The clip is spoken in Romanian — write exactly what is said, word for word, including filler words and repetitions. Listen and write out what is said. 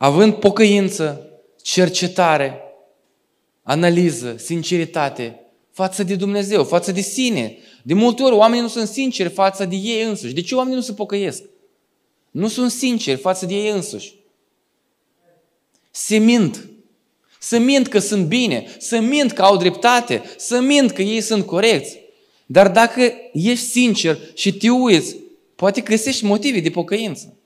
având pocăință, cercetare, analiză, sinceritate față de Dumnezeu, față de sine. De multe ori oamenii nu sunt sinceri față de ei însuși. De ce oamenii nu se pocăiesc? Nu sunt sinceri față de ei însuși. Se mint. Să mint că sunt bine, să mint că au dreptate, să mint că ei sunt corecți. Dar dacă ești sincer și te uiți, poate găsești motive de pocăință.